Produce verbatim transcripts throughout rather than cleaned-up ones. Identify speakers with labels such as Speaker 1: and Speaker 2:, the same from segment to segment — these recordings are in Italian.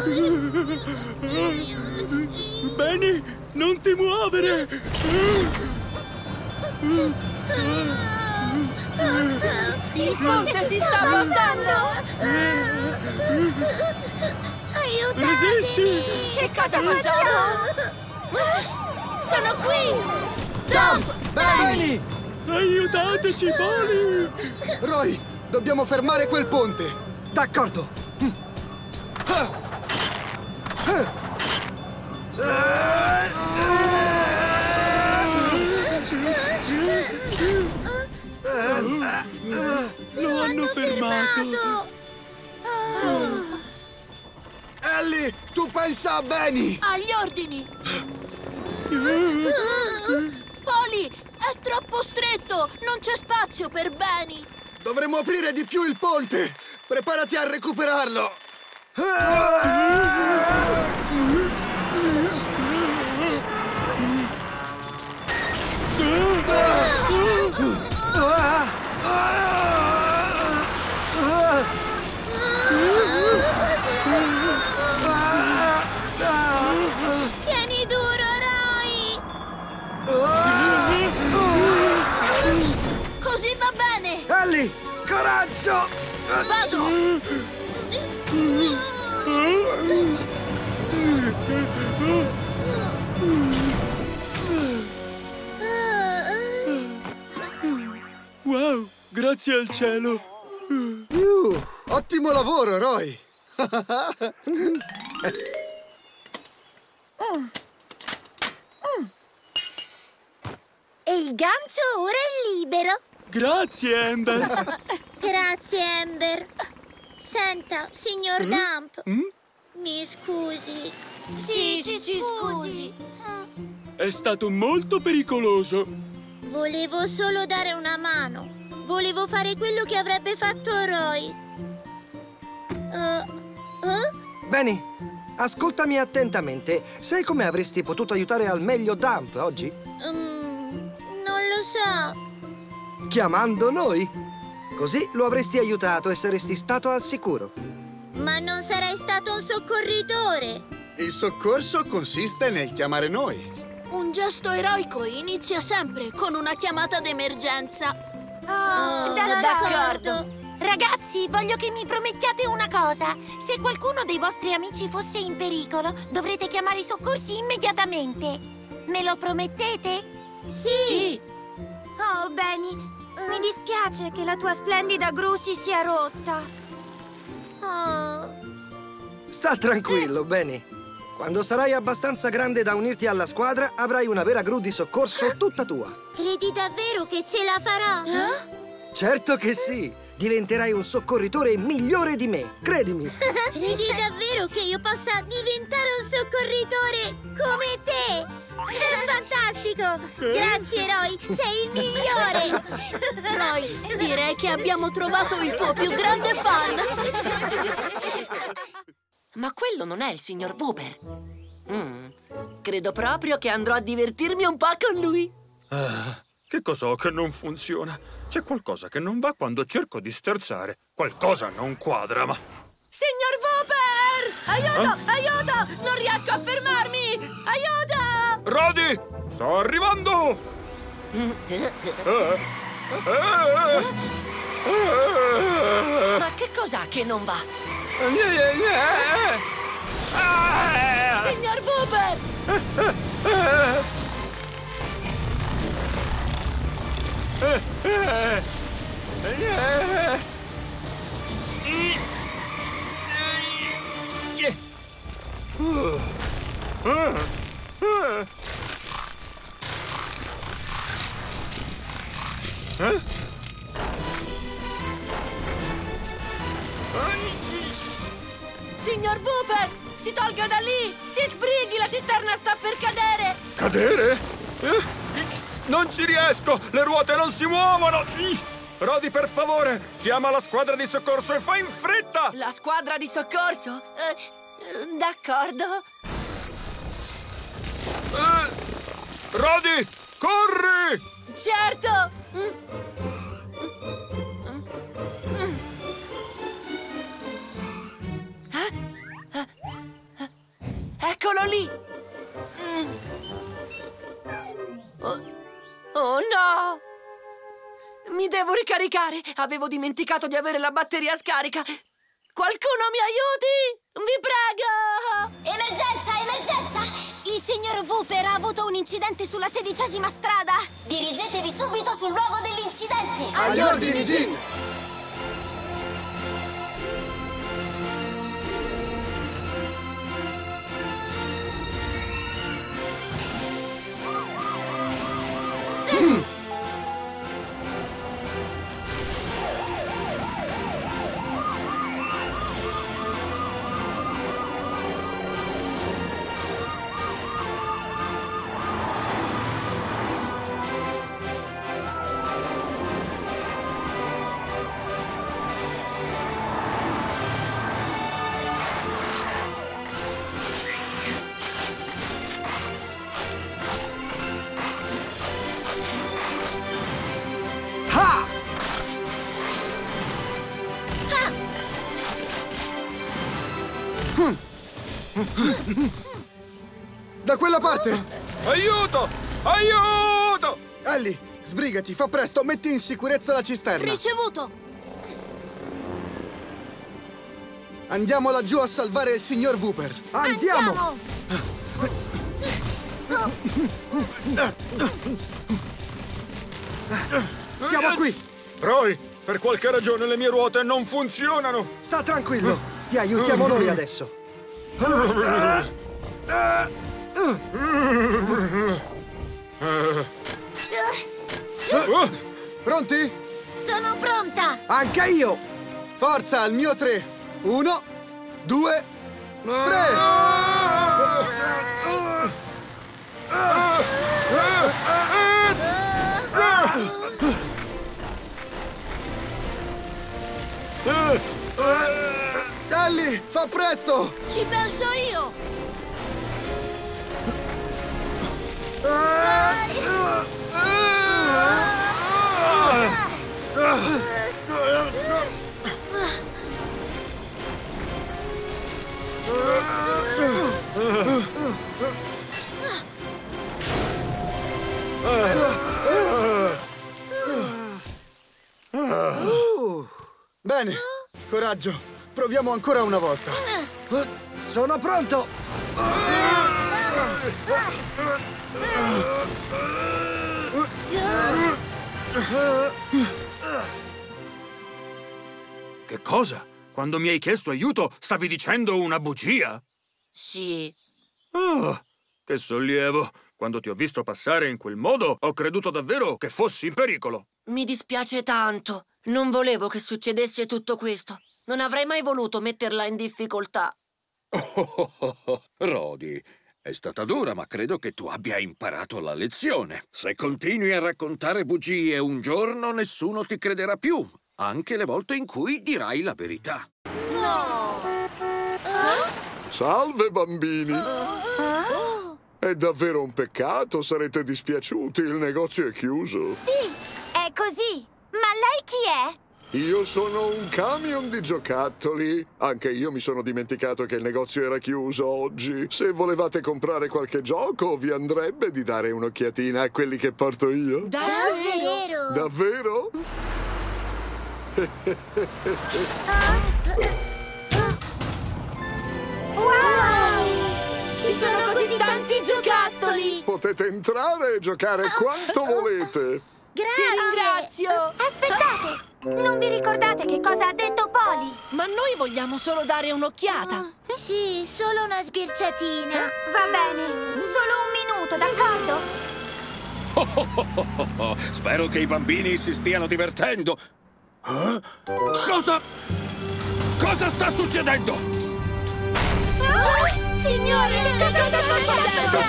Speaker 1: Benny, non ti muovere!
Speaker 2: Il ponte si sta abbassando!
Speaker 3: Aiutatemi!
Speaker 1: Resisti!
Speaker 2: Che cosa facciamo? Sono qui!
Speaker 4: Dump! Benny!
Speaker 1: Aiutateci, Poli!
Speaker 4: Roy, dobbiamo fermare quel ponte!
Speaker 5: D'accordo!
Speaker 1: Lo hanno fermato!
Speaker 4: Ellie, tu pensa a Benny!
Speaker 2: Agli ordini! Poli, è troppo stretto! Non c'è spazio per Benny!
Speaker 4: Dovremmo aprire di più il ponte! Preparati a recuperarlo!
Speaker 3: Tieni duro, Roy!
Speaker 2: Così va bene!
Speaker 5: Ellie, coraggio!
Speaker 2: Vado!
Speaker 1: Wow, grazie al cielo!
Speaker 4: Uh, ottimo lavoro, Roy!
Speaker 3: E il gancio ora è libero.
Speaker 1: Grazie, Amber!
Speaker 3: Grazie, Amber. Senta, signor Dump,
Speaker 1: Mm?
Speaker 3: mi scusi.
Speaker 2: Sì, ci, ci scusi!
Speaker 1: È stato molto pericoloso!
Speaker 3: Volevo solo dare una mano. Volevo fare quello che avrebbe fatto Roy. Uh, uh?
Speaker 5: Benny, ascoltami attentamente. Sai come avresti potuto aiutare al meglio Dump oggi?
Speaker 3: Mm, non lo so.
Speaker 5: Chiamando noi. Così lo avresti aiutato e saresti stato al sicuro.
Speaker 3: Ma non sarei stato un soccorritore.
Speaker 4: Il soccorso consiste nel chiamare noi.
Speaker 2: Un gesto eroico inizia sempre con una chiamata d'emergenza.
Speaker 3: Oh,
Speaker 2: d'accordo.
Speaker 6: Ragazzi, voglio che mi promettiate una cosa. Se qualcuno dei vostri amici fosse in pericolo, dovrete chiamare i soccorsi immediatamente. Me lo promettete?
Speaker 3: Sì.
Speaker 6: Oh, Benny, mi dispiace che la tua splendida gru si sia rotta.
Speaker 3: Oh.
Speaker 5: Sta tranquillo, Benny. Quando sarai abbastanza grande da unirti alla squadra, avrai una vera gru di soccorso tutta tua.
Speaker 3: Credi davvero che ce la farò?
Speaker 5: Certo che sì! Diventerai un soccorritore migliore di me, credimi!
Speaker 3: Credi davvero che io possa diventare un soccorritore come te? Fantastico! Grazie, Roy! Sei il migliore!
Speaker 2: Roy, direi che abbiamo trovato il tuo più grande fan!
Speaker 7: Ma quello non è il signor Wooper. Mm, credo proprio che andrò a divertirmi un po' con lui.
Speaker 1: Ah, che cos'ho che non funziona? C'è qualcosa che non va quando cerco di sterzare. Qualcosa non quadra, ma...
Speaker 7: Signor Wooper! Aiuto! Aiuto! Non riesco a fermarmi! Aiuto!
Speaker 1: Rodi! Sto arrivando! Eh, eh, eh,
Speaker 7: Ma che cos'ha che non va?
Speaker 1: eh, eh, eh, ah!
Speaker 7: Signor Wooper!
Speaker 1: Eh, eh, eh, eh, uh, uh, uh. Eh?
Speaker 7: Signor Wooper! Si tolga da lì! Si sbrighi! La cisterna sta per cadere!
Speaker 1: Cadere? Eh? Non ci riesco! Le ruote non si muovono! Rodi, per favore, chiama la squadra di soccorso e fai in fretta!
Speaker 7: La squadra di soccorso? Eh, eh, d'accordo.
Speaker 1: Eh, Rodi, corri!
Speaker 7: Certo! Eccolo lì! Mm. Oh, oh no! Mi devo ricaricare! Avevo dimenticato di avere la batteria scarica! Qualcuno mi aiuti! Vi prego!
Speaker 3: Emergenza, emergenza! Il signor Wooper ha avuto un incidente sulla sedicesima strada! Dirigetevi subito sul luogo dell'incidente!
Speaker 4: Agli ordini, Jin! Da quella parte!
Speaker 1: Aiuto! Aiuto!
Speaker 4: Ellie, sbrigati, fa presto, metti in sicurezza la cisterna.
Speaker 2: Ricevuto!
Speaker 4: Andiamo laggiù a salvare il signor Wooper.
Speaker 5: Andiamo! Siamo qui!
Speaker 1: Roy, per qualche ragione le mie ruote non funzionano!
Speaker 5: Sta tranquillo! Ti aiutiamo noi adesso!
Speaker 4: Pronti?
Speaker 3: Sono pronta!
Speaker 5: Anche io!
Speaker 4: Forza, al mio tre! Uno, due, tre! Ellie, fa presto!
Speaker 2: Ci penso io!
Speaker 4: Bene, coraggio. Proviamo ancora una volta.
Speaker 5: Sono pronto!
Speaker 1: Che cosa? Quando mi hai chiesto aiuto, stavi dicendo una bugia?
Speaker 7: Sì.
Speaker 1: Oh, che sollievo! Quando ti ho visto passare in quel modo, ho creduto davvero che fossi in pericolo.
Speaker 7: Mi dispiace tanto. Non volevo che succedesse tutto questo. Non avrei mai voluto metterla in difficoltà.
Speaker 8: Oh, oh, oh, oh. Rodi, è stata dura, ma credo che tu abbia imparato la lezione. Se continui a raccontare bugie un giorno, nessuno ti crederà più, anche le volte in cui dirai la verità.
Speaker 3: No!
Speaker 9: Salve, bambini! È davvero un peccato, sarete dispiaciuti, il negozio è chiuso.
Speaker 3: Sì, è così. Ma lei chi è?
Speaker 9: Io sono un camion di giocattoli. Anche io mi sono dimenticato che il negozio era chiuso oggi. Se volevate comprare qualche gioco, vi andrebbe di dare un'occhiatina a quelli che porto io.
Speaker 3: Davvero?
Speaker 9: Davvero?
Speaker 3: Wow! Ci sono così tanti giocattoli!
Speaker 9: Potete entrare e giocare quanto volete.
Speaker 3: Grazie!
Speaker 7: Ti ringrazio!
Speaker 3: Aspettate! Non vi ricordate che cosa ha detto Poli?
Speaker 7: Ma noi vogliamo solo dare un'occhiata.
Speaker 3: Sì, solo una sbirciatina. Va bene, solo un minuto, d'accordo?
Speaker 8: Oh, oh, oh, oh, oh. Spero che i bambini si stiano divertendo. Eh? Cosa? Cosa sta succedendo?
Speaker 3: Oh, signore, che cosa sta succedendo?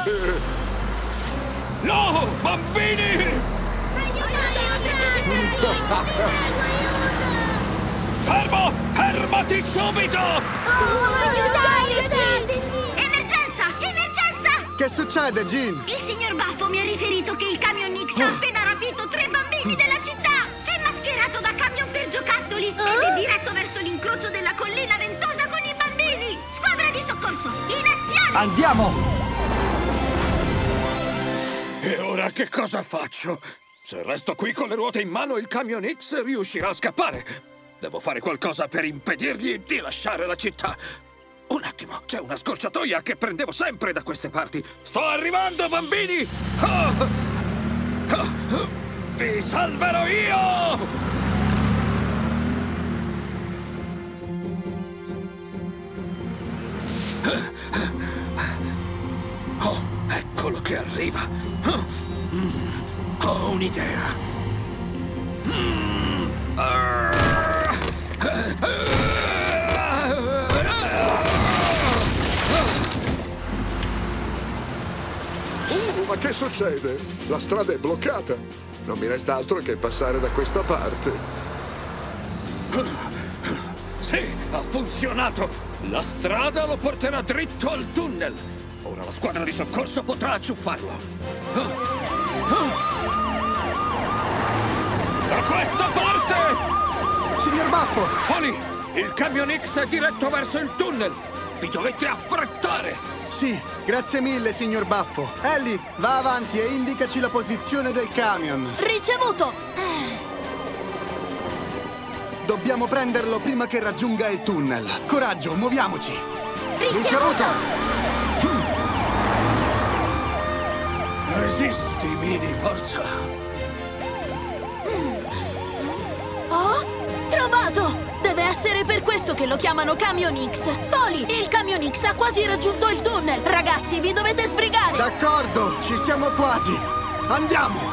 Speaker 8: No, bambini! Fermo! Fermati subito!
Speaker 3: Oh, aiutateci!
Speaker 10: Emergenza! Emergenza!
Speaker 4: Che succede, Jin?
Speaker 10: Il signor Baffo mi ha riferito che il camion Nix ha appena rapito tre bambini della città! È mascherato da camion per giocattoli ed è diretto verso l'incrocio della collina ventosa con i bambini! Squadra di soccorso, in azione!
Speaker 11: Andiamo!
Speaker 8: E ora che cosa faccio? Se resto qui con le ruote in mano, il camion X riuscirà a scappare. Devo fare qualcosa per impedirgli di lasciare la città. Un attimo, c'è una scorciatoia che prendevo sempre da queste parti. Sto arrivando, bambini! Oh! Oh! Vi salverò io! Oh, eccolo che arriva. Ho un'idea.
Speaker 9: Uh, ma che succede? La strada è bloccata. Non mi resta altro che passare da questa parte.
Speaker 8: Sì, ha funzionato! La strada lo porterà dritto al tunnel. Ora la squadra di soccorso potrà acciuffarlo. Da questa parte!
Speaker 4: Signor Baffo!
Speaker 8: Poli, il camion X è diretto verso il tunnel. Vi dovete affrettare!
Speaker 4: Sì, grazie mille, signor Baffo. Ellie, va avanti e indicaci la posizione del camion.
Speaker 2: Ricevuto!
Speaker 4: Dobbiamo prenderlo prima che raggiunga il tunnel. Coraggio, muoviamoci!
Speaker 2: Ricevuto!
Speaker 8: Resisti, Mini, forza!
Speaker 2: Oh, trovato! Deve essere per questo che lo chiamano Camion X. Poli, il Camion X ha quasi raggiunto il tunnel. Ragazzi, vi dovete sbrigare!
Speaker 4: D'accordo, ci siamo quasi. Andiamo!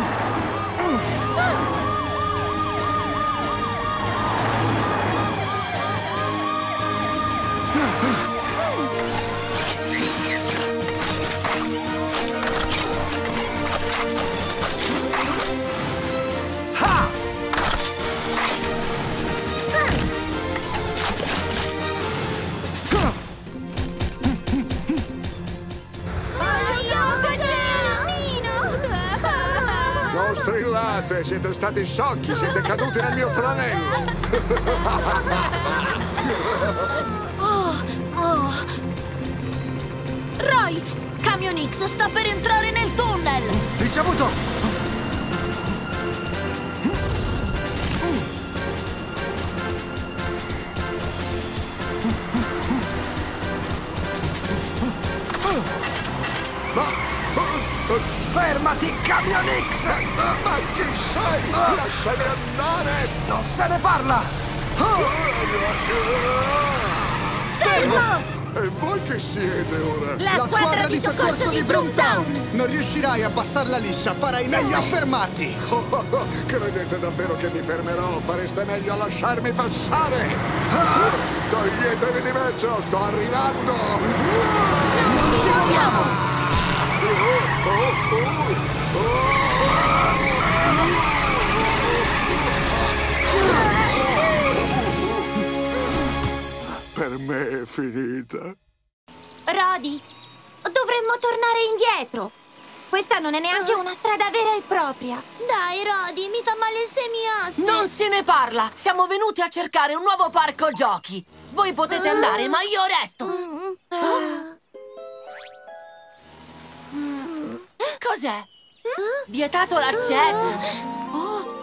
Speaker 9: Non strillate, siete stati sciocchi, siete caduti nel mio tranello.
Speaker 2: Oh, oh. Roy, Camion X sta per entrare nel tunnel.
Speaker 11: Ricevuto! Fermati, Camion X!
Speaker 9: Ma chi sei? Lasciami andare!
Speaker 11: Non se ne parla!
Speaker 2: Fermo!
Speaker 9: E voi chi siete ora?
Speaker 2: La,
Speaker 4: La squadra di soccorso di Broomtown! Non riuscirai a passarla liscia, farai meglio a fermarti!
Speaker 9: Oh, oh, oh, credete davvero che mi fermerò? Fareste meglio a lasciarmi passare! Ah! Toglietevi di mezzo, sto arrivando!
Speaker 2: Non ci muoviamo!
Speaker 9: Oh, oh, oh, oh. Per me è finita.
Speaker 6: Rodi, dovremmo tornare indietro. Questa non è neanche una strada vera e propria.
Speaker 3: Dai, Rodi, mi fa male il semiasse.
Speaker 7: Non se ne parla! Siamo venuti a cercare un nuovo parco giochi. Voi potete andare, ma io resto. Cos'è? Vietato l'accesso. Oh.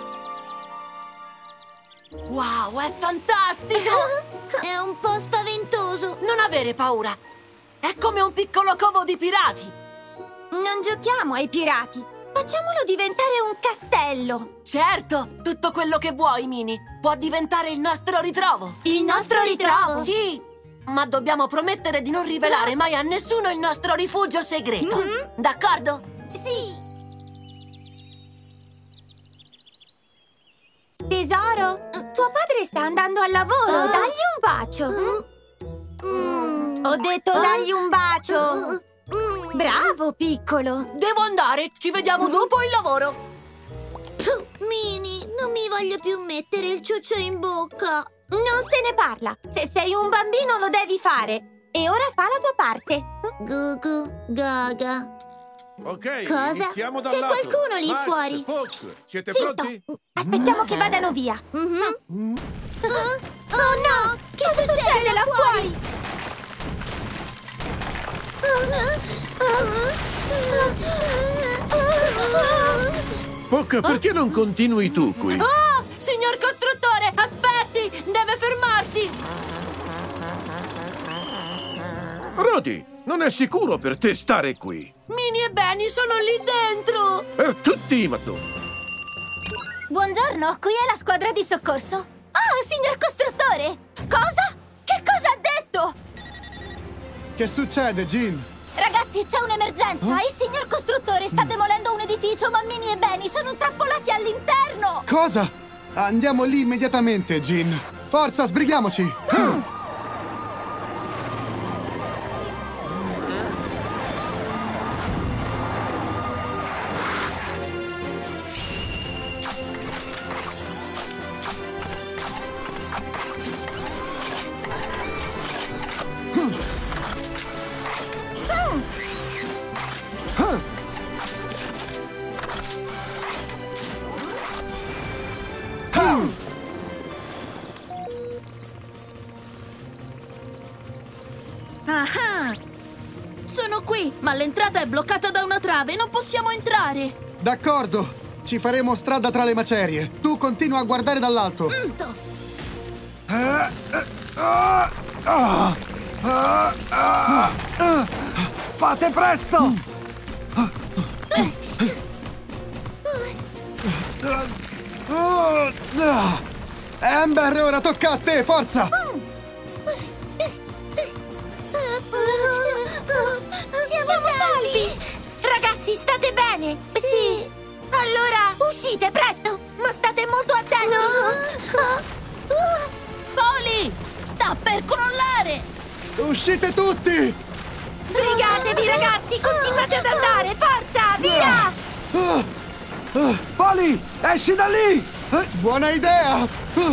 Speaker 7: Wow, è fantastico!
Speaker 3: È un po' spaventoso.
Speaker 7: Non avere paura. È come un piccolo covo di pirati.
Speaker 6: Non giochiamo ai pirati. Facciamolo diventare un castello.
Speaker 7: Certo, tutto quello che vuoi, Mini. Può diventare il nostro ritrovo.
Speaker 3: Il nostro ritrovo?
Speaker 7: Sì, ma dobbiamo promettere di non rivelare mai a nessuno il nostro rifugio segreto.
Speaker 3: Mm-hmm.
Speaker 7: D'accordo?
Speaker 3: Sì.
Speaker 6: Tesoro, tuo padre sta andando al lavoro.
Speaker 3: Ah.
Speaker 6: Dagli un bacio.
Speaker 3: Mm.
Speaker 6: Ho detto dagli un bacio.
Speaker 3: Mm.
Speaker 6: Bravo, piccolo.
Speaker 7: Devo andare. Ci vediamo dopo il lavoro.
Speaker 3: Mini, non mi voglio più mettere il ciuccio in bocca.
Speaker 6: Non se ne parla. Se sei un bambino lo devi fare. E ora fa la tua parte.
Speaker 3: Gugu gaga.
Speaker 12: Ok,
Speaker 3: Cosa?
Speaker 12: iniziamo dal
Speaker 3: C'è
Speaker 12: lato.
Speaker 3: qualcuno lì
Speaker 12: Max,
Speaker 3: fuori.
Speaker 12: Fox, siete
Speaker 6: Zitto.
Speaker 12: pronti?
Speaker 6: Aspettiamo che vadano via.
Speaker 3: Mm-hmm. uh, oh no! Che succede là fuori?
Speaker 12: Pocca, perché non continui tu qui?
Speaker 7: Oh, signor costruttore, aspetti! Deve fermarsi!
Speaker 12: Rodi, non è sicuro per te stare qui.
Speaker 7: Minnie e Benny sono lì dentro!
Speaker 12: Per tutti i mattoni.
Speaker 13: Buongiorno, qui è la squadra di soccorso. Ah, signor costruttore! Cosa? Che cosa ha detto?
Speaker 4: Che succede, Jean?
Speaker 13: Ragazzi, c'è un'emergenza!
Speaker 4: Oh?
Speaker 13: Il signor costruttore sta demolendo un edificio, ma Minnie e Benny sono intrappolati all'interno!
Speaker 4: Cosa? Andiamo lì immediatamente, Jean. Forza, sbrighiamoci!
Speaker 13: Mm.
Speaker 2: Ah, sono qui, ma l'entrata è bloccata da una trave, non possiamo entrare.
Speaker 4: D'accordo, ci faremo strada tra le macerie. Tu continua a guardare dall'alto.
Speaker 2: Mm.
Speaker 11: Ah, ah, ah, ah, ah, ah. Fate presto!
Speaker 4: Amber, ora tocca a te, forza!
Speaker 6: Siamo salvi! Ragazzi, state bene? Sì. Allora, uscite presto! Ma state molto attenti!
Speaker 2: Polly! Sta per crollare!
Speaker 4: Uscite tutti!
Speaker 6: Sbrigatevi, ragazzi! Continuate ad andare! Forza! Via!
Speaker 11: Polly, esci da lì!
Speaker 4: Buona idea!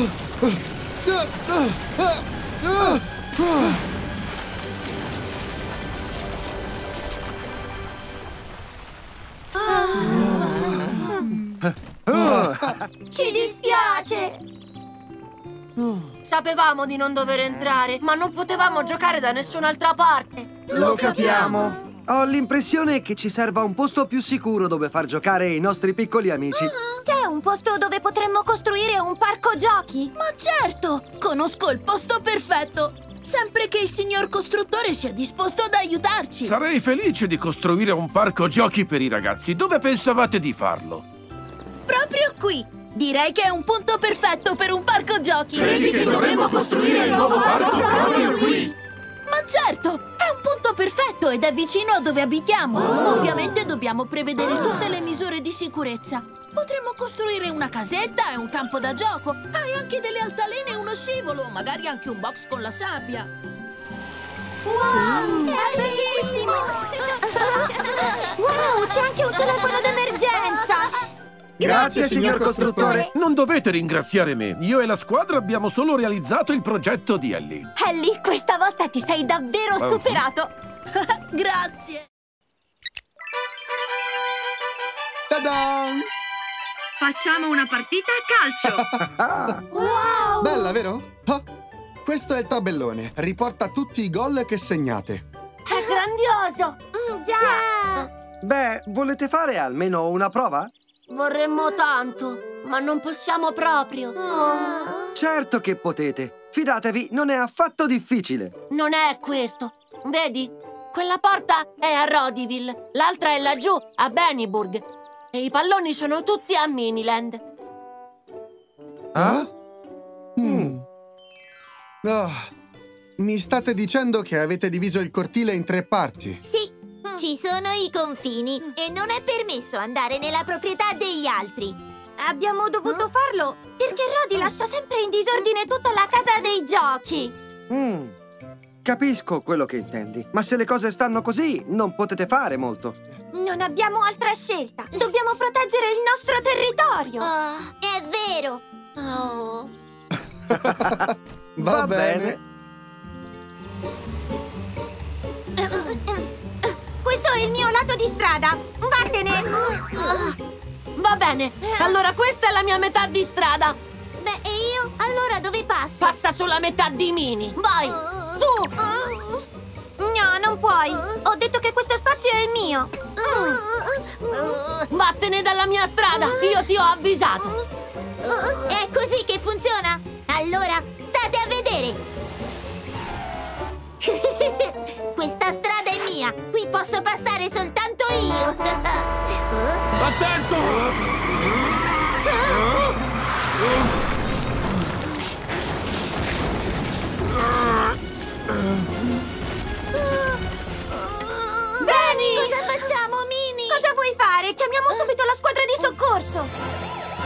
Speaker 6: Ci dispiace!
Speaker 7: Sapevamo di non dover entrare, ma non potevamo giocare da nessun'altra parte.
Speaker 5: Lo capiamo. Ho l'impressione che ci serva un posto più sicuro dove far giocare i nostri piccoli amici.
Speaker 13: C'è un posto dove potremmo costruire un parco giochi?
Speaker 2: Ma certo! Conosco il posto perfetto! Sempre che il signor costruttore sia disposto ad aiutarci!
Speaker 12: Sarei felice di costruire un parco giochi per i ragazzi. Dove pensavate di farlo?
Speaker 2: Proprio qui! Direi che è un punto perfetto per un parco giochi!
Speaker 14: Credi che dovremmo costruire il nuovo parco proprio qui?
Speaker 2: Ma certo! È un punto perfetto ed è vicino a dove abitiamo!
Speaker 14: Oh.
Speaker 2: Ovviamente dobbiamo prevedere tutte le misure di sicurezza. Potremmo costruire una casetta e un campo da gioco. Hai anche delle altalene e uno scivolo, magari anche un box con la sabbia.
Speaker 6: Wow! È bellissimo! Wow, c'è anche un telefono d'emergenza!
Speaker 5: Grazie, signor costruttore.
Speaker 12: Non dovete ringraziare me. Io e la squadra abbiamo solo realizzato il progetto di Ellie.
Speaker 13: Ellie, questa volta ti sei davvero
Speaker 12: Oh.
Speaker 13: superato!
Speaker 2: Grazie!
Speaker 4: Ta-da!
Speaker 10: Facciamo una partita a calcio!
Speaker 6: Wow!
Speaker 4: Bella, vero? Ah, questo è il tabellone. Riporta tutti i gol che segnate.
Speaker 6: È grandioso! Mm, già!
Speaker 5: Beh, volete fare almeno una prova?
Speaker 7: Vorremmo tanto, ma non possiamo proprio.
Speaker 6: Oh.
Speaker 5: Certo che potete. Fidatevi, non è affatto difficile.
Speaker 7: Non è questo. Vedi? Quella porta è a Rodiville, l'altra è laggiù, a Bennyburg. E i palloni sono tutti a Miniland.
Speaker 4: Ah? Mm. Ah, mi state dicendo che avete diviso il cortile in tre parti?
Speaker 3: Sì, ci sono i confini e non è permesso andare nella proprietà degli altri.
Speaker 13: Abbiamo dovuto farlo perché Rodi lascia sempre in disordine tutta la casa dei giochi.
Speaker 5: Mm. Capisco quello che intendi, ma se le cose stanno così, non potete fare molto.
Speaker 13: Non abbiamo altra scelta. Dobbiamo proteggere il nostro territorio.
Speaker 3: Oh, è vero.
Speaker 6: Oh.
Speaker 4: Va,
Speaker 5: Va bene.
Speaker 6: Questo è il mio lato di strada. Vattene!
Speaker 7: Va bene, allora questa è la mia metà di strada.
Speaker 3: Beh, e io? Allora dove passo?
Speaker 7: Passa sulla metà di Mini. Vai, su!
Speaker 6: No, non puoi. Ho detto che
Speaker 13: mio!
Speaker 7: Vattene dalla mia strada! Io ti ho avvisato!
Speaker 3: È così che funziona? Allora, state a vedere! Questa strada è mia! Qui posso passare soltanto io!
Speaker 1: Attento!
Speaker 13: Benny!
Speaker 3: Cosa facciamo, Mini?
Speaker 13: Cosa vuoi fare? Chiamiamo subito la squadra di soccorso!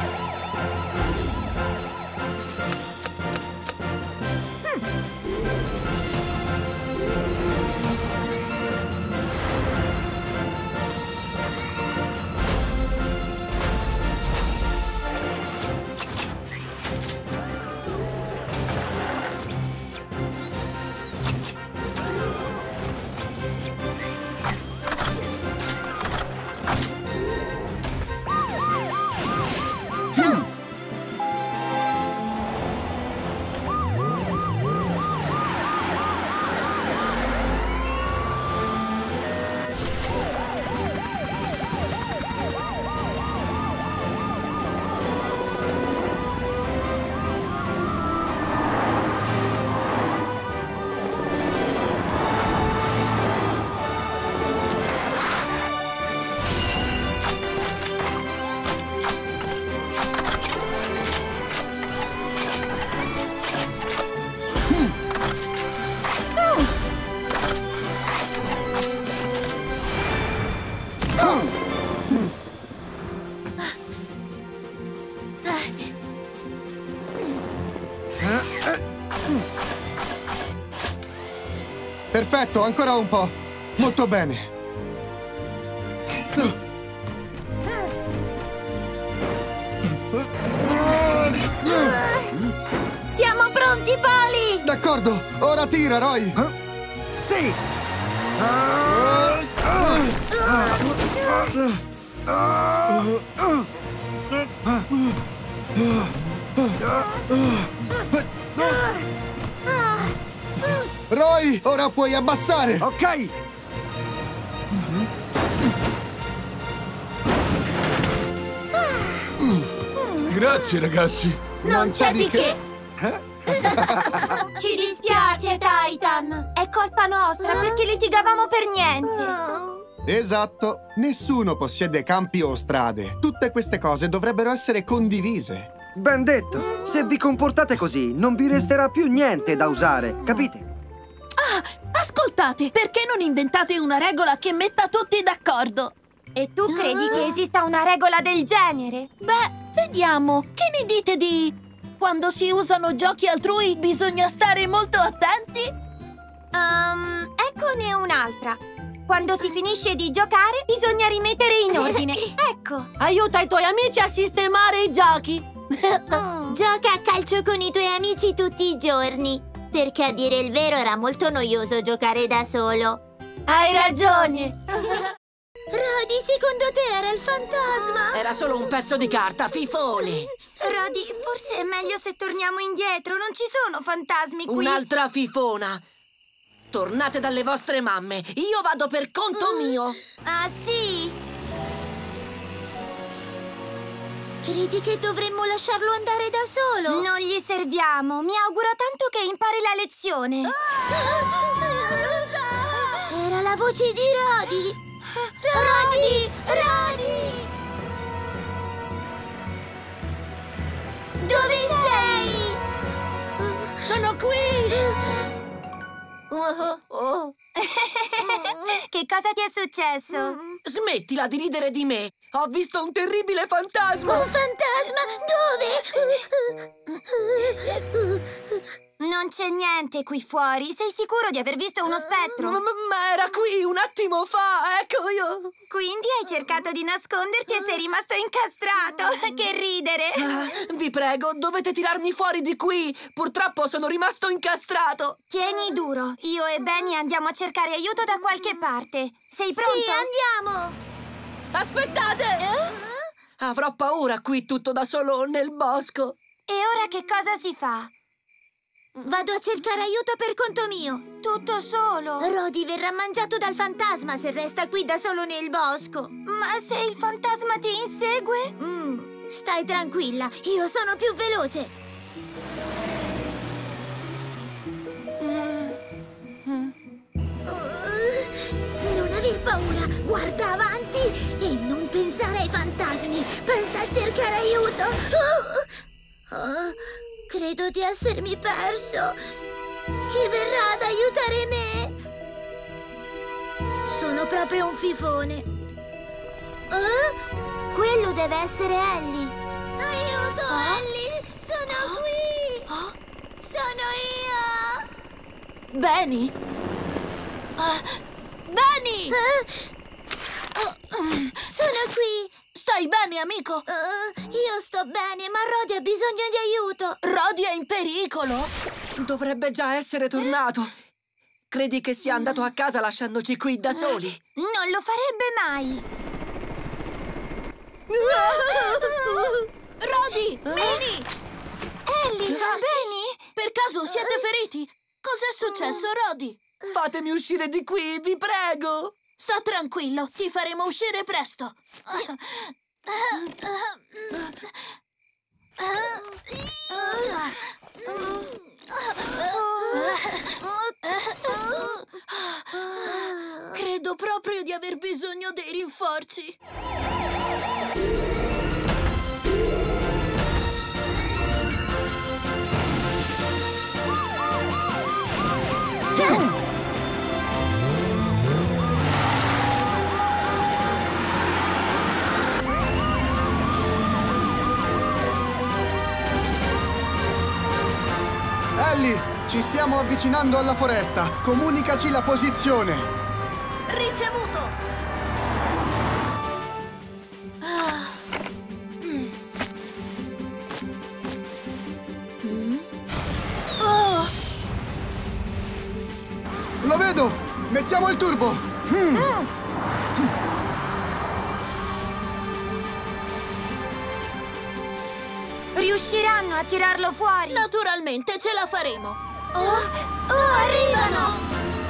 Speaker 4: Perfetto, ancora un po'. Molto bene.
Speaker 13: Siamo pronti, Polly!
Speaker 4: D'accordo, ora tira, Roy.
Speaker 11: Sì!
Speaker 4: Roy, ora puoi abbassare!
Speaker 11: Ok!
Speaker 1: Grazie, ragazzi!
Speaker 13: Non c'è di che! Ci dispiace, Titan! È colpa nostra, perché litigavamo per niente!
Speaker 4: Esatto, nessuno possiede campi o strade. Tutte queste cose dovrebbero essere condivise.
Speaker 5: Ben detto! Se vi comportate così, non vi resterà più niente da usare, capite?
Speaker 2: Ah, ascoltate, perché non inventate una regola che metta tutti d'accordo?
Speaker 13: E tu credi che esista una regola del genere?
Speaker 2: Beh, vediamo. Che ne dite di... quando si usano giochi altrui bisogna stare molto attenti?
Speaker 13: Um, eccone un'altra. Quando si finisce di giocare bisogna rimettere in ordine. Ecco.
Speaker 7: Aiuta i tuoi amici a sistemare i giochi.
Speaker 3: Gioca a calcio con i tuoi amici tutti i giorni. Perché a dire il vero era molto noioso giocare da solo.
Speaker 7: Hai ragione.
Speaker 3: Rodi, secondo te era il fantasma?
Speaker 7: Era solo un pezzo di carta, fifone.
Speaker 13: Rodi, forse è meglio se torniamo indietro. Non ci sono fantasmi qui.
Speaker 7: Un'altra fifona. Tornate dalle vostre mamme. Io vado per conto mio.
Speaker 13: Ah, sì?
Speaker 3: Credi che dovremmo lasciarlo andare da solo?
Speaker 13: Non gli serviamo. Mi auguro tanto che impari la lezione.
Speaker 3: Era la voce di Rodi. Rodi! Rodi! Dove sei?
Speaker 7: Sono qui! Oh, oh.
Speaker 13: Che cosa ti è successo?
Speaker 7: Smettila di ridere di me! Ho visto un terribile fantasma!
Speaker 3: Un fantasma? Dove?
Speaker 13: Non c'è niente qui fuori. Sei sicuro di aver visto uno spettro?
Speaker 7: Ma, ma era qui un attimo fa, ecco io!
Speaker 13: Quindi hai cercato di nasconderti e sei rimasto incastrato. Che ridere!
Speaker 7: Ah, vi prego, dovete tirarmi fuori di qui! Purtroppo sono rimasto incastrato!
Speaker 13: Tieni duro. Io e Benny andiamo a cercare aiuto da qualche parte. Sei pronto?
Speaker 3: Sì, andiamo!
Speaker 7: Aspettate!
Speaker 3: Eh?
Speaker 7: Avrò paura qui tutto da solo nel bosco.
Speaker 13: E ora che cosa si fa?
Speaker 3: Vado a cercare aiuto per conto mio.
Speaker 13: Tutto solo?
Speaker 3: Rodi verrà mangiato dal fantasma se resta qui da solo nel bosco.
Speaker 13: Ma se il fantasma ti insegue?
Speaker 3: Mm, stai tranquilla, io sono più veloce. Uh, non aver paura, guarda avanti e non pensare ai fantasmi. Pensa a cercare aiuto. Uh, uh, credo di essermi perso. Chi verrà ad aiutare me? Sono proprio un fifone. Uh, quello deve essere Ellie. Aiuto, oh? Ellie! Sono oh? qui! Oh? Sono io!
Speaker 2: Benny? Uh, Benny!
Speaker 3: Uh, uh, sono qui!
Speaker 2: Stai bene, amico?
Speaker 3: Uh, io sto bene, ma Rodi ha bisogno di aiuto.
Speaker 2: Rodi è in pericolo?
Speaker 7: Dovrebbe già essere tornato. Credi che sia andato a casa lasciandoci qui da soli?
Speaker 13: Non lo farebbe mai.
Speaker 2: Rodi! Benny!
Speaker 13: Ellie, Benny?
Speaker 2: Per caso siete feriti? Cos'è successo, Rodi?
Speaker 7: Fatemi uscire di qui, vi prego!
Speaker 2: Sta tranquillo, ti faremo uscire presto. Credo proprio di aver bisogno dei rinforzi.
Speaker 4: Ellie, ci stiamo avvicinando alla foresta. Comunicaci la posizione.
Speaker 10: Ricevuto.
Speaker 2: Ah. Mm. Mm. Oh.
Speaker 4: Lo vedo! Mettiamo il turbo! Mm. Mm.
Speaker 13: Riusciranno a tirarlo fuori?
Speaker 2: Naturalmente, ce la faremo.
Speaker 3: Oh, oh, arrivano!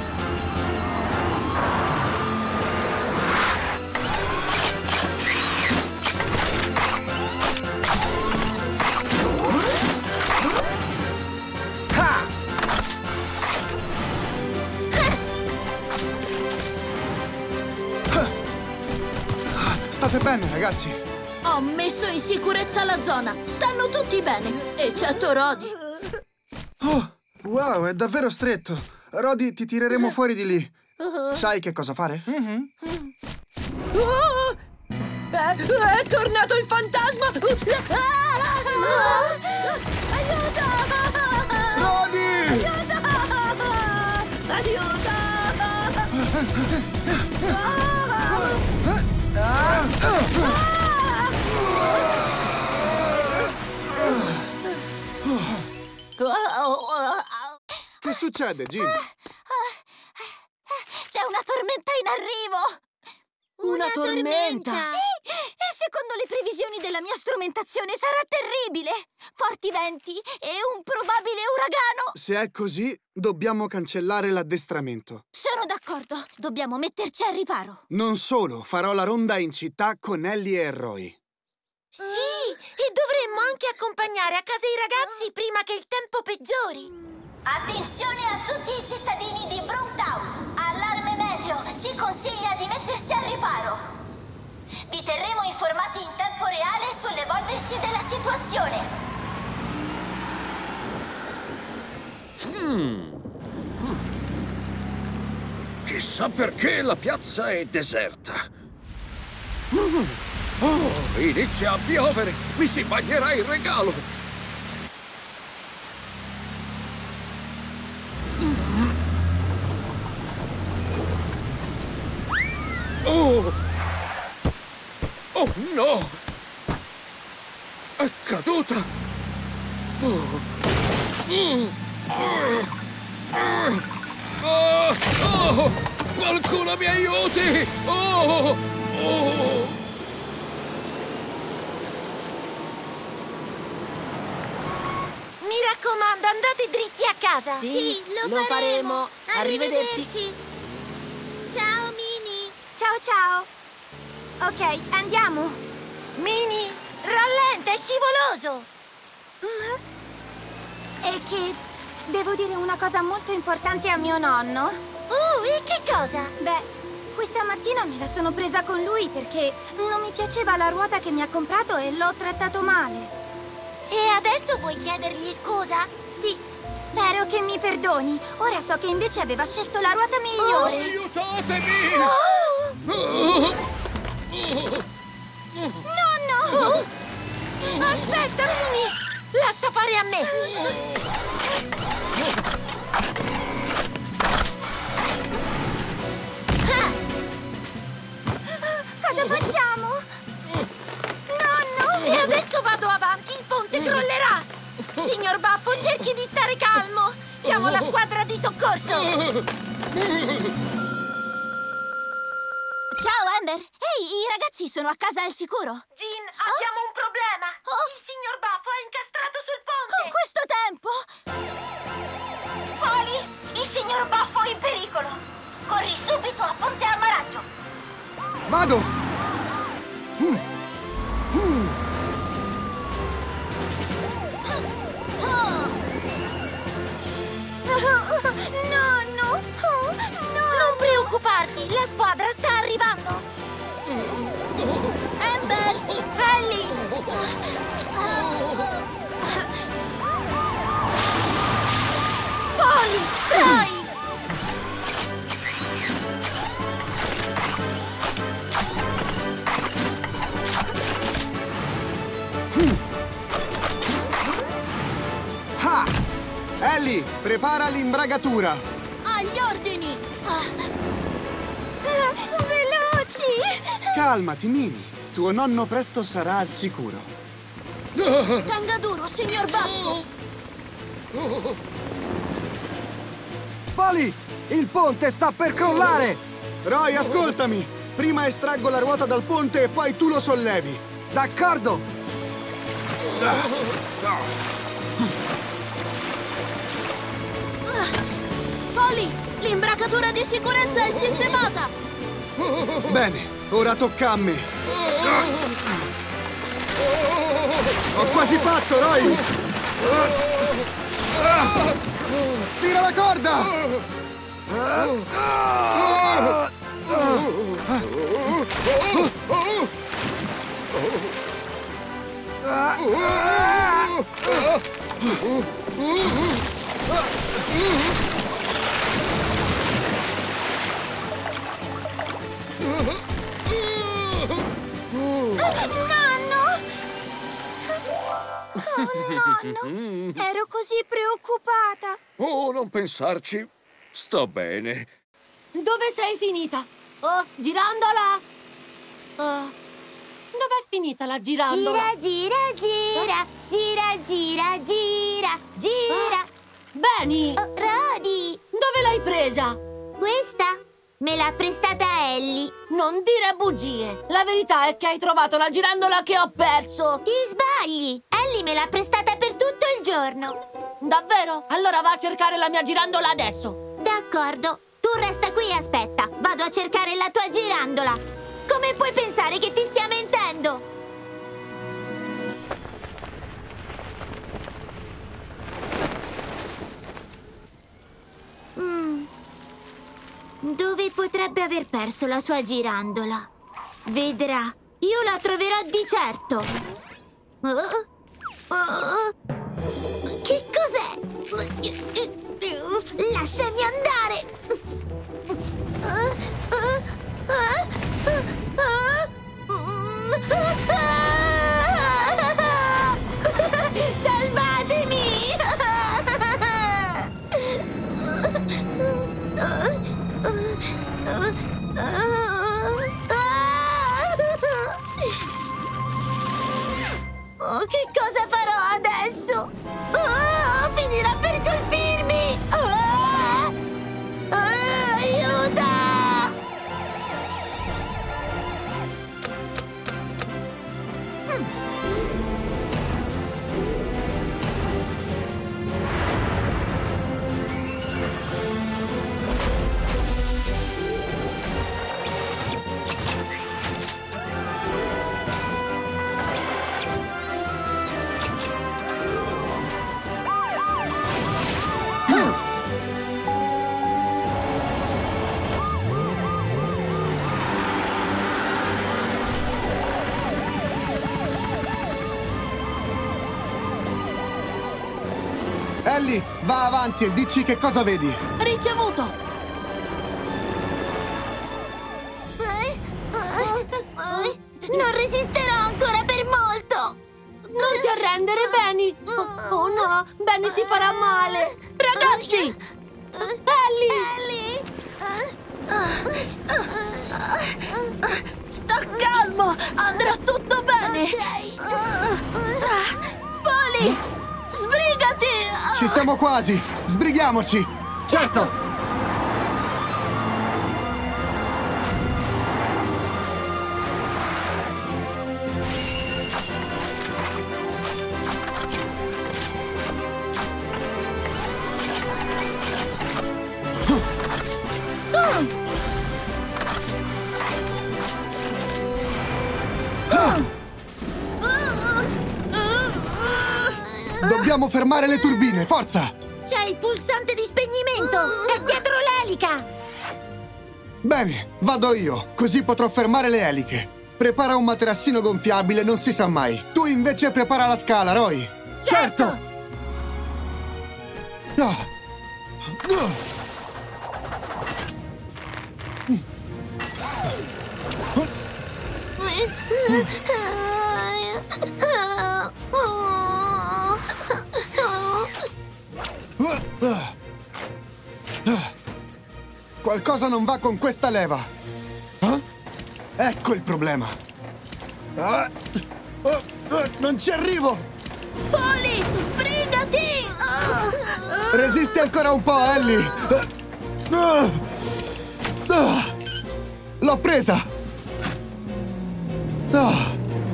Speaker 11: Ha!
Speaker 4: State bene, ragazzi?
Speaker 2: Ho messo in sicurezza la zona. Stanno tutti bene, eccetto Rodi.
Speaker 4: Oh, wow, è davvero stretto. Rodi, ti tireremo fuori di lì. Sai che cosa fare?
Speaker 7: Mm-hmm. Oh! È, è tornato il fantasma!
Speaker 3: Aiuto!
Speaker 4: Rodi!
Speaker 3: Aiuto! Aiuto!
Speaker 4: Che succede, Jim?
Speaker 6: C'è una tormenta in arrivo!
Speaker 7: Una, una tormenta? tormenta?
Speaker 6: Sì! E secondo le previsioni della mia strumentazione sarà terribile! Forti venti e un probabile uragano!
Speaker 4: Se è così, dobbiamo cancellare l'addestramento.
Speaker 6: Sono d'accordo, dobbiamo metterci al riparo.
Speaker 4: Non solo, farò la ronda in città con Ellie e Roy.
Speaker 6: Sì, e dovremmo anche accompagnare a casa i ragazzi prima che il tempo peggiori. Attenzione a tutti i cittadini di Broomtown! Allarme meteo! Si consiglia di mettersi al riparo! Vi terremo informati in tempo reale sull'evolversi della situazione!
Speaker 8: Mm. Mm. Chissà perché la piazza è deserta. Mm. Oh, inizia a piovere! Mi si bagnerà il regalo! Oh! Oh no! È caduta! Oh! Mm. Oh! Oh! Qualcuno mi aiuti! Oh! Oh!
Speaker 6: Mi raccomando, andate dritti a casa.
Speaker 7: Sì,
Speaker 3: lo,
Speaker 7: lo
Speaker 3: faremo.
Speaker 7: faremo. Arrivederci.
Speaker 3: Ciao, Mini.
Speaker 13: Ciao, ciao. Ok, andiamo.
Speaker 6: Mini, rallenta, è scivoloso.
Speaker 13: E che devo dire una cosa molto importante a mio nonno.
Speaker 6: Oh, e che cosa?
Speaker 13: Beh, questa mattina me la sono presa con lui perché non mi piaceva la ruota che mi ha comprato e l'ho trattato male.
Speaker 6: E adesso vuoi chiedergli scusa?
Speaker 13: Sì, spero che mi perdoni. Ora so che invece aveva scelto la ruota migliore.
Speaker 8: Oh, aiutatemi!
Speaker 6: Oh!
Speaker 13: Nonno!
Speaker 6: Aspetta, Mini! Lascia fare a me!
Speaker 13: Cosa facciamo? Nonno!
Speaker 6: Se adesso vado avanti, il ponte crollerà! Signor Baffo, cerchi di stare calmo! Chiamo la squadra di soccorso!
Speaker 2: Ciao, Amber! Ehi, i ragazzi sono a casa al sicuro!
Speaker 10: Jean, abbiamo un problema!
Speaker 2: Oh.
Speaker 10: Il signor Baffo è incastrato sul ponte!
Speaker 2: Con questo tempo!
Speaker 10: Polly, il signor Baffo è in pericolo! Corri subito a Ponte Ammaraggio!
Speaker 11: Vado! Mm. Mm.
Speaker 13: Nonno! Oh, no!
Speaker 6: Non preoccuparti, la squadra sta arrivando!
Speaker 2: Amber!
Speaker 6: Ellie! Polly! Dai!
Speaker 4: Ah! Ellie, prepara l'imbragatura!
Speaker 2: Agli ordini!
Speaker 13: Veloci!
Speaker 4: Calmati, Mini. Tuo nonno presto sarà al sicuro.
Speaker 2: Tenga duro, signor Baffo!
Speaker 11: Polly, il ponte sta per crollare!
Speaker 4: Roy, ascoltami! Prima estraggo la ruota dal ponte e poi tu lo sollevi.
Speaker 11: D'accordo!
Speaker 2: Polly, l'imbracatura di sicurezza è sistemata!
Speaker 4: Bene, ora tocca a me. Ho quasi fatto, Roy! Tira la corda!
Speaker 13: Nonno! Oh, nonno! Ero così preoccupata!
Speaker 8: Oh, non pensarci. Sto bene.
Speaker 7: Dove sei finita? Oh, girandola! Oh, dov'è finita la girandola?
Speaker 3: Gira, gira, gira, gira, gira, gira, gira.
Speaker 7: Ah, Benny!
Speaker 3: Oh, Rodi!
Speaker 7: Dove l'hai presa?
Speaker 3: Questa me l'ha prestata Ellie.
Speaker 7: Non dire bugie! La verità è che hai trovato la girandola che ho perso!
Speaker 3: Ti sbagli! Ellie me l'ha prestata per tutto il giorno.
Speaker 7: Davvero? Allora va a cercare la mia girandola adesso!
Speaker 3: D'accordo. Tu resta qui e aspetta. Vado a cercare la tua girandola. Come puoi pensare che ti stia mentendo? Mm. Dove potrebbe aver perso la sua girandola? Vedrà. Io la troverò di certo. Uh, uh, che cos'è? Lasciami andare! Salvatemi! Oh, che cosa farò adesso? Oh, finirà per colpirmi! Oh, oh, aiuto!
Speaker 4: Ellie, va avanti e dici che cosa vedi.
Speaker 2: Ricevuto.
Speaker 3: Non resisterò ancora per molto.
Speaker 13: Non ti arrendere, Benny! Oh, oh no, Benny si farà male!
Speaker 2: Ragazzi!
Speaker 13: Ellie!
Speaker 2: Sta calmo! Andrà tutto bene! Polly! Sbrigati!
Speaker 4: Ci siamo quasi! Sbrighiamoci! Certo! Dobbiamo fermare le turbine, forza!
Speaker 3: C'è il pulsante di spegnimento! È dietro l'elica!
Speaker 4: Bene, vado io, così potrò fermare le eliche. Prepara un materassino gonfiabile, non si sa mai. Tu invece prepara la scala, Roy.
Speaker 3: Certo!
Speaker 4: Ah. Ah. Qualcosa non va con questa leva. Eh? Ecco il problema. Ah. Oh, oh, non ci arrivo.
Speaker 2: Polly, sbrigati! Oh.
Speaker 4: Resisti ancora un po', Ellie. Ah. Ah. L'ho presa. Ah.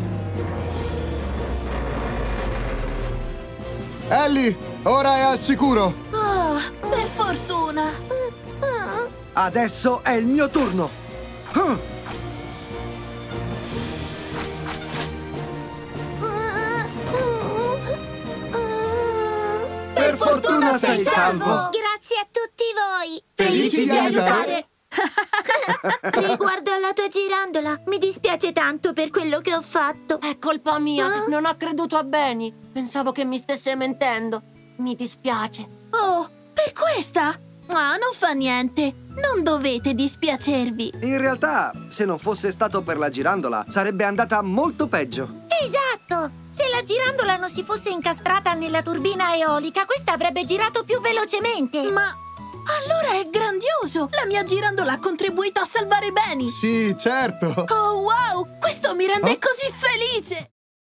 Speaker 4: Ellie, ora è al sicuro.
Speaker 2: Oh, per fortuna.
Speaker 11: Adesso è il mio turno.
Speaker 4: Per fortuna sei salvo.
Speaker 3: Grazie a tutti voi.
Speaker 4: Felici di aiutare.
Speaker 3: Riguardo alla tua girandola, mi dispiace tanto per quello che ho fatto.
Speaker 13: È colpa mia,
Speaker 3: Ah?
Speaker 13: non ho creduto a Benny. Pensavo che mi stesse mentendo. Mi dispiace.
Speaker 2: Oh, per questa? Ah, non fa niente. Non dovete dispiacervi.
Speaker 11: In realtà, se non fosse stato per la girandola, sarebbe andata molto peggio.
Speaker 3: Esatto! Se la girandola non si fosse incastrata nella turbina eolica, questa avrebbe girato più velocemente.
Speaker 2: Ma allora è grandioso! La mia girandola ha contribuito a salvare Benny.
Speaker 4: Sì, certo.
Speaker 2: Oh, wow! Questo mi rende
Speaker 4: Oh?
Speaker 2: così felice!